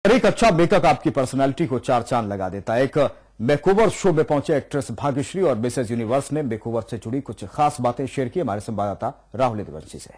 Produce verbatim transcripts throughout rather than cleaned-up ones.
और एक अच्छा मेकअप आपकी पर्सनालिटी को चार चांद लगा देता है। एक मेकओवर शो में पहुंचे एक्ट्रेस भाग्यश्री और मिसेज यूनिवर्स ने मेकओवर से जुड़ी कुछ खास बातें शेयर की। हमारे संवाददाता राहुल यदुवंशी से।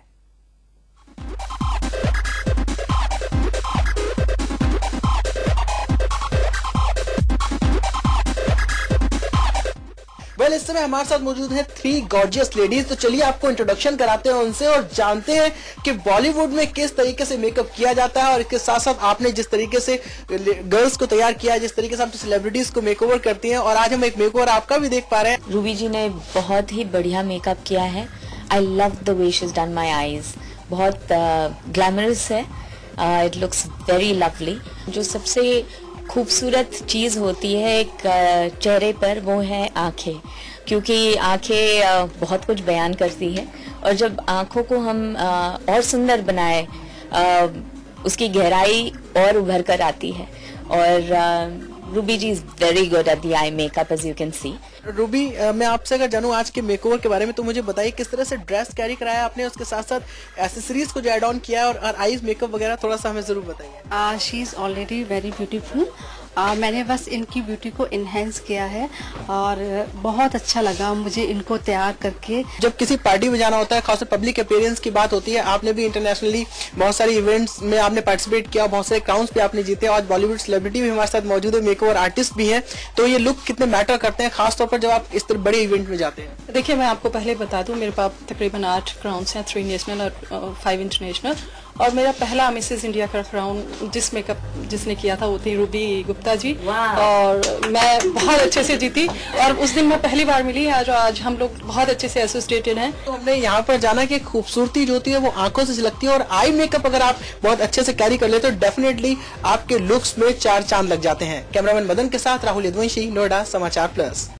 वेल well, इस समय हमारे साथ मौजूद हैं थ्री गॉर्जियस लेडीज। तो चलिए आपको इंट्रोडक्शन कराते हैं उनसे और जानते हैं कि बॉलीवुड में किस तरीके से मेकअप किया जाता है और इसके साथ साथ आपने जिस तरीके से गर्ल्स को तैयार किया, जिस तरीके से आप सेलिब्रिटीज को मेकओवर करती हैं, और आज हम एक मेकओवर आपका भी देख पा रहे हैं। रूबी जी ने बहुत ही बढ़िया मेकअप किया है। I love the way she is done my eyes. बहुत ग्लैमरस uh, है। It looks very lovely. जो सबसे खूबसूरत चीज़ होती है एक चेहरे पर, वो है आंखें, क्योंकि आंखें बहुत कुछ बयान करती है और जब आंखों को हम और सुंदर बनाए, उसकी गहराई और उभर कर आती है। और Ruby ji is very good at the eye makeup, as you can see. Ruby, मैं आपसे अगर जानूं आज के मेकओवर के बारे में, तो मुझे बताइए किस तरह से ड्रेस कैरी कराया आपने, उसके साथ साथ एसेसरीज को जो ऐड ऑन किया है, और, और आईज मेकअप वगैरह थोड़ा सा हमें जरूर बताइए। She is already very beautiful. Uh, मैंने बस इनकी ब्यूटी को इनहेंस किया है और बहुत अच्छा लगा मुझे इनको तैयार करके। जब किसी पार्टी में जाना होता है, खासकर पब्लिक अपीयरेंस की बात होती है, आपने भी इंटरनेशनली बहुत सारी इवेंट्स में आपने पार्टिसिपेट किया, बहुत सारे क्राउन्स भी आपने जीते, आज बॉलीवुड सेलिब्रिटी भी हमारे साथ मौजूद है, मेकओवर आर्टिस्ट भी हैं, तो ये लुक कितने मैटर करते हैं खासतौर पर जब आप इस तरह बड़े इवेंट में जाते हैं? देखिए, मैं आपको पहले बता दूं, मेरे पास तकरीबन आठ क्राउन्स हैं, थ्री नेशनल और फाइव इंटरनेशनल। और मेरा पहला मिसेस इंडिया का क्राउन जिस मेकअप जिसने किया था वो थी रूबी गुप्ता जी, और मैं बहुत अच्छे से जीती। और उस दिन मैं पहली बार मिली, आज आज हम लोग बहुत अच्छे से एसोसिएटेड हैं। तो हमने यहाँ पर जाना कि खूबसूरती जो होती है वो आंखों से झलकती है, और आई मेकअप अगर आप बहुत अच्छे से कैरी कर लेते हो, डेफिनेटली आपके लुक्स में चार चांद लग जाते हैं। कैमरामैन मदन के साथ राहुल यदुवंशी, नोएडा समाचार प्लस।